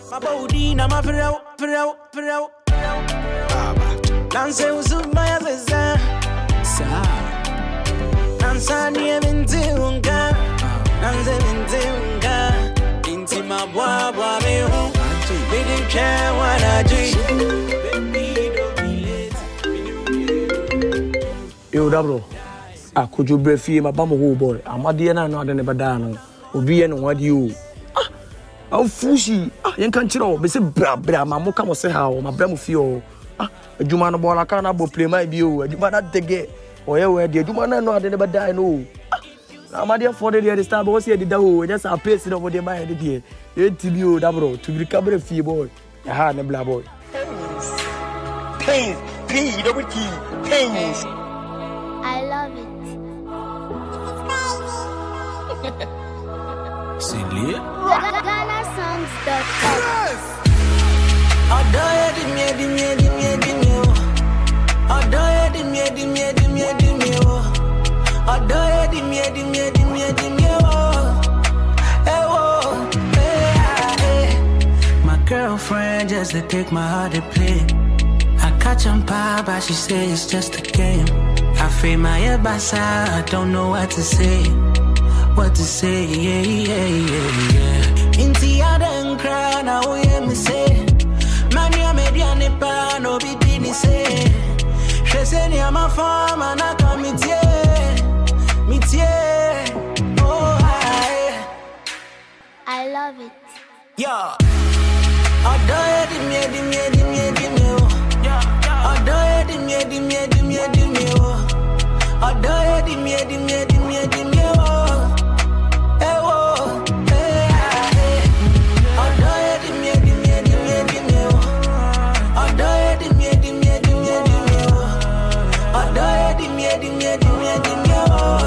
My body na my frau. Dance uzuma zeza. Sa. Dansa ni emintunga. Danse emintunga. Inti mabwa bwa me ho. We didn't care what I do. Yo, Dabro. Could you breathe him a bum of boy? I'm not the no than a badano. Obi and what you. Oh, Fushi. You can't know. Be say bra, my moka must say how my bram feel. You man about I can't play my view. You might not take it. Or where did you man know than a badano? I'm dear for the other star, but what's here the dough? Just a pace over the mind here. You TBO, Dabro, to recover a fee boy. A hard and blah boy. Pains. P-double-T. Pains. I love it. Silly. GhanaSongs.com. My girlfriend just to take my heart to play. I catch on pie, but she say it's just a game. I feel my head by side, I don't know what to say. Yeah. Inti adan cry, now we hear me say. Mania mediane pa, no be dini say. She say ni ama farm, and I come mitie. Oh, I love it. yeah. Adore dimye oh. Adore dimye oh. Adore dimye oh. Eh oh, adore dimye oh. Adore dimye oh. Adore dimye oh.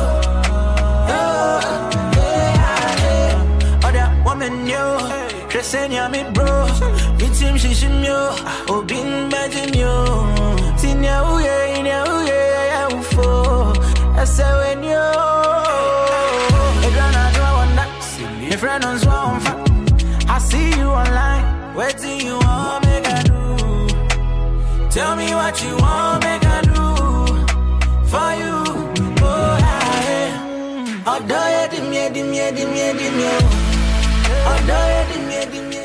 Other woman yo, dressing ya me bro. Team shishim yo, obin bajim yo. Tinya uye ufo. Ese when yo. Egrana do I want that. If friend on swan fa. I see you online. Waiting you want make I do. Tell me what you want make I do for you. Oh yeah. Adore dimye. Adore dimye.